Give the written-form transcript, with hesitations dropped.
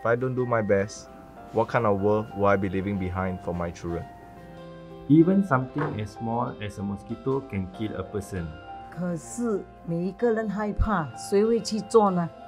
If I don't do my best, what kind of world will I be leaving behind for my children? Even something as small as a mosquito can kill a person. 可是每一个人害怕，谁会去做呢？